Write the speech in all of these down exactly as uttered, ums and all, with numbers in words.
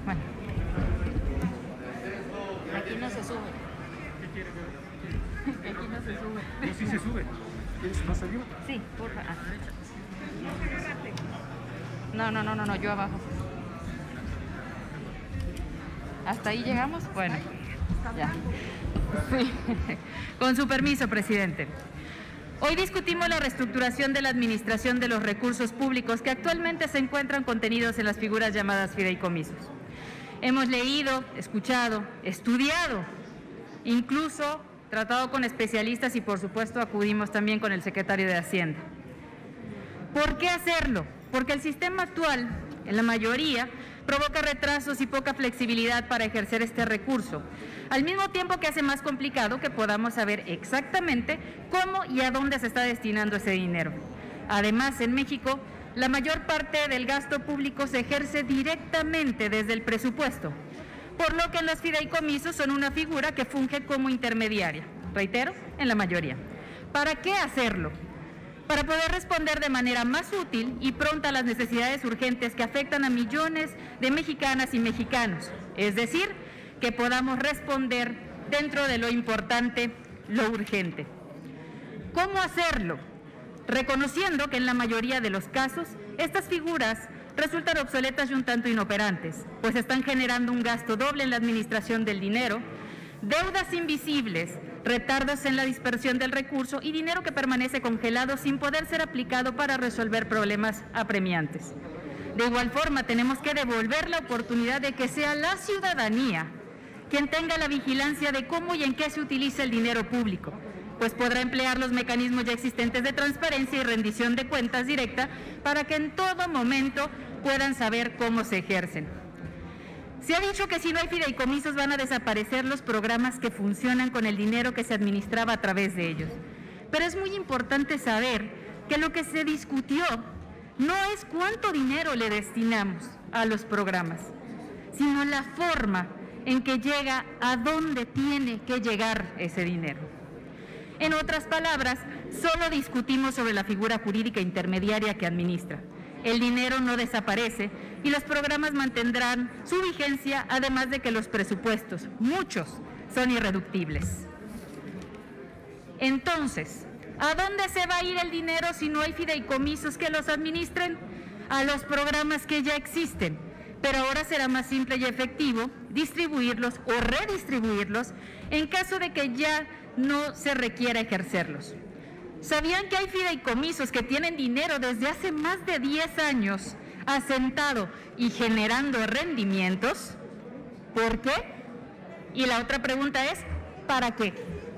Bueno. Aquí no se sube. ¿Qué quiere ver? Aquí no se sube. No, sí se sube. ¿Quieres más arriba? Sí, por favor. Ah. No, no, no, no, no, yo abajo. ¿Hasta ahí llegamos? Bueno, ya. Sí. Con su permiso, presidente. Hoy discutimos la reestructuración de la administración de los recursos públicos que actualmente se encuentran contenidos en las figuras llamadas fideicomisos. Hemos leído, escuchado, estudiado, incluso tratado con especialistas y por supuesto acudimos también con el secretario de Hacienda. ¿Por qué hacerlo? Porque el sistema actual, en la mayoría, provoca retrasos y poca flexibilidad para ejercer este recurso, al mismo tiempo que hace más complicado que podamos saber exactamente cómo y a dónde se está destinando ese dinero. Además, en México, la mayor parte del gasto público se ejerce directamente desde el presupuesto, por lo que los fideicomisos son una figura que funge como intermediaria, reitero, en la mayoría. ¿Para qué hacerlo? Para poder responder de manera más útil y pronta a las necesidades urgentes que afectan a millones de mexicanas y mexicanos, es decir, que podamos responder dentro de lo importante, lo urgente. ¿Cómo hacerlo? Reconociendo que en la mayoría de los casos estas figuras resultan obsoletas y un tanto inoperantes, pues están generando un gasto doble en la administración del dinero, deudas invisibles, retardos en la dispersión del recurso y dinero que permanece congelado sin poder ser aplicado para resolver problemas apremiantes. De igual forma, tenemos que devolver la oportunidad de que sea la ciudadanía quien tenga la vigilancia de cómo y en qué se utiliza el dinero público, pues podrá emplear los mecanismos ya existentes de transparencia y rendición de cuentas directa para que en todo momento puedan saber cómo se ejercen. Se ha dicho que si no hay fideicomisos van a desaparecer los programas que funcionan con el dinero que se administraba a través de ellos. Pero es muy importante saber que lo que se discutió no es cuánto dinero le destinamos a los programas, sino la forma en que llega a dónde tiene que llegar ese dinero. En otras palabras, solo discutimos sobre la figura jurídica intermediaria que administra. El dinero no desaparece y los programas mantendrán su vigencia, además de que los presupuestos, muchos, son irreductibles. Entonces, ¿a dónde se va a ir el dinero si no hay fideicomisos que los administren? A los programas que ya existen, pero ahora será más simple y efectivo distribuirlos o redistribuirlos en caso de que ya no se requiera ejercerlos. ¿Sabían que hay fideicomisos que tienen dinero desde hace más de diez años asentado y generando rendimientos? ¿Por qué? Y la otra pregunta es, ¿para qué?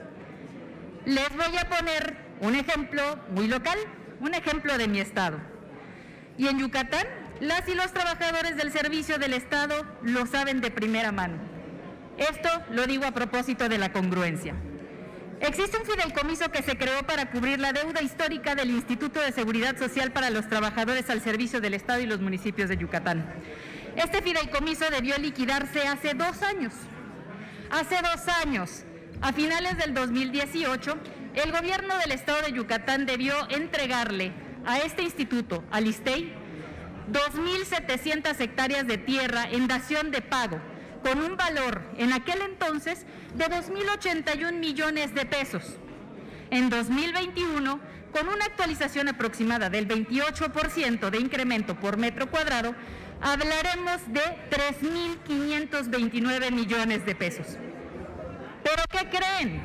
Les voy a poner un ejemplo muy local, un ejemplo de mi estado. Y en Yucatán, las y los trabajadores del servicio del Estado lo saben de primera mano. Esto lo digo a propósito de la congruencia. Existe un fideicomiso que se creó para cubrir la deuda histórica del Instituto de Seguridad Social para los trabajadores al servicio del Estado y los municipios de Yucatán. Este fideicomiso debió liquidarse hace dos años. Hace dos años, a finales del dos mil dieciocho, el gobierno del Estado de Yucatán debió entregarle a este instituto, al ISSSTEI, dos mil setecientas hectáreas de tierra en dación de pago, con un valor en aquel entonces de dos mil ochenta y un millones de pesos. En dos mil veintiuno, con una actualización aproximada del veintiocho por ciento de incremento por metro cuadrado, hablaremos de tres mil quinientos veintinueve millones de pesos. ¿Pero qué creen?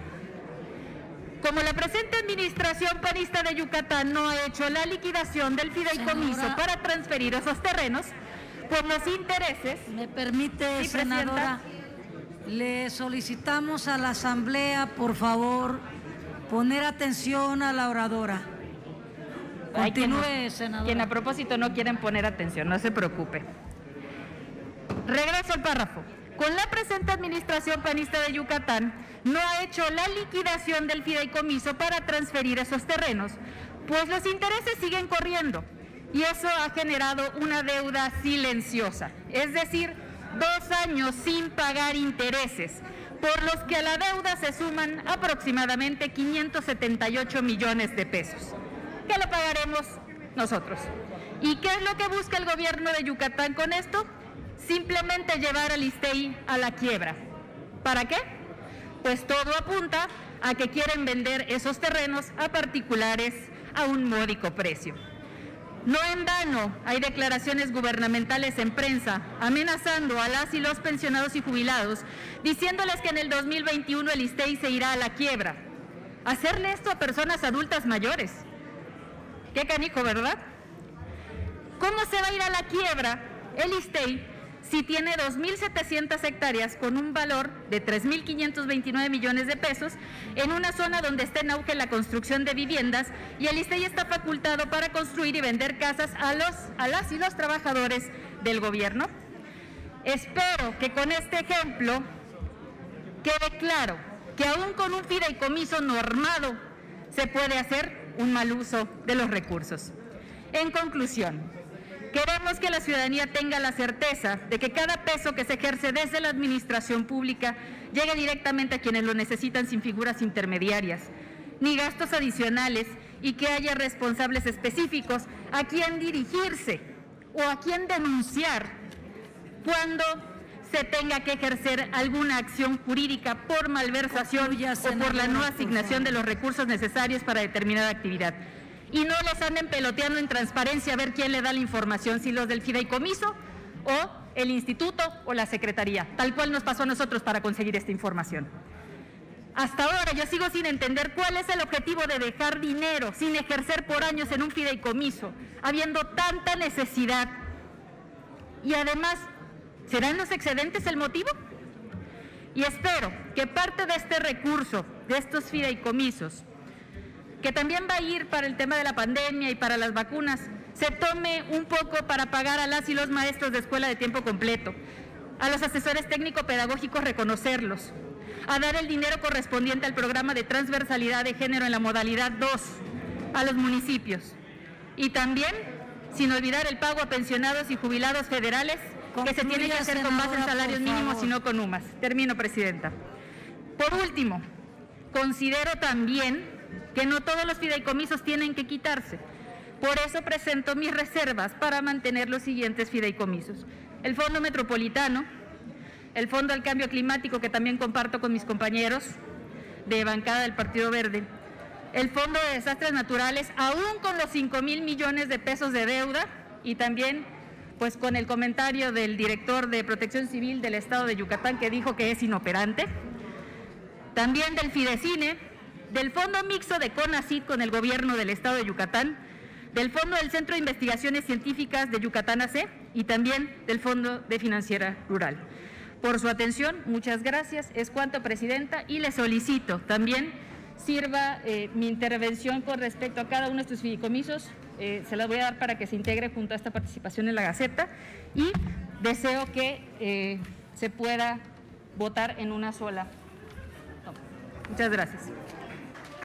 Como la presente administración panista de Yucatán no ha hecho la liquidación del fideicomiso Señora, para transferir esos terrenos, por los intereses... ¿Me permite, ¿Sí, senadora? Le solicitamos a la Asamblea, por favor, poner atención a la oradora. Continúe, quien, senadora. Quien a propósito no quieren poner atención, no se preocupe. Regreso al párrafo. Con la presente administración panista de Yucatán no ha hecho la liquidación del fideicomiso para transferir esos terrenos, pues los intereses siguen corriendo. Y eso ha generado una deuda silenciosa, es decir, dos años sin pagar intereses, por los que a la deuda se suman aproximadamente quinientos setenta y ocho millones de pesos, que lo pagaremos nosotros. ¿Y qué es lo que busca el gobierno de Yucatán con esto? simplemente llevar al ISSSTEI a la quiebra. ¿Para qué? Pues todo apunta a que quieren vender esos terrenos a particulares a un módico precio. No en vano hay declaraciones gubernamentales en prensa amenazando a las y los pensionados y jubilados, diciéndoles que en el dos mil veintiuno el ISSSTEI se irá a la quiebra. Hacerle esto a personas adultas mayores. Qué canijo, ¿verdad? ¿Cómo se va a ir a la quiebra el ISSSTEI si tiene dos mil setecientas hectáreas con un valor de tres mil quinientos veintinueve millones de pesos en una zona donde está en auge la construcción de viviendas y el ISSSTEI está facultado para construir y vender casas a, los, a las y los trabajadores del gobierno? Espero que con este ejemplo quede claro que aún con un fideicomiso normado se puede hacer un mal uso de los recursos. En conclusión, queremos que la ciudadanía tenga la certeza de que cada peso que se ejerce desde la administración pública llegue directamente a quienes lo necesitan sin figuras intermediarias, ni gastos adicionales, y que haya responsables específicos a quien dirigirse o a quien denunciar cuando se tenga que ejercer alguna acción jurídica por malversación o por la no asignación de los recursos necesarios para determinada actividad. Y no les anden peloteando en transparencia a ver quién le da la información, si los del fideicomiso o el instituto o la secretaría, tal cual nos pasó a nosotros para conseguir esta información. Hasta ahora yo sigo sin entender cuál es el objetivo de dejar dinero sin ejercer por años en un fideicomiso, habiendo tanta necesidad. Y además, ¿serán los excedentes el motivo? Y espero que parte de este recurso, de estos fideicomisos, que también va a ir para el tema de la pandemia y para las vacunas, se tome un poco para pagar a las y los maestros de escuela de tiempo completo, a los asesores técnico-pedagógicos reconocerlos, a dar el dinero correspondiente al programa de transversalidad de género en la modalidad dos a los municipios. Y también, sin olvidar el pago a pensionados y jubilados federales, que se tiene que hacer con base en salarios mínimos y no con U M A S. Termino, Presidenta. Por último, considero también que no todos los fideicomisos tienen que quitarse. Por eso presento mis reservas para mantener los siguientes fideicomisos: el Fondo Metropolitano, el Fondo del Cambio Climático, que también comparto con mis compañeros de bancada del Partido Verde, el Fondo de Desastres Naturales, aún con los cinco mil millones de pesos de deuda, y también pues con el comentario del director de Protección Civil del Estado de Yucatán, que dijo que es inoperante, también del Fidecine, del Fondo Mixto de CONACYT con el Gobierno del Estado de Yucatán, del Fondo del Centro de Investigaciones Científicas de Yucatán A C y también del Fondo de Financiera Rural. Por su atención, muchas gracias. Es cuanto, Presidenta, y le solicito también sirva eh, mi intervención con respecto a cada uno de estos fideicomisos. Eh, se las voy a dar para que se integre junto a esta participación en la Gaceta, y deseo que eh, se pueda votar en una sola toma. Muchas gracias.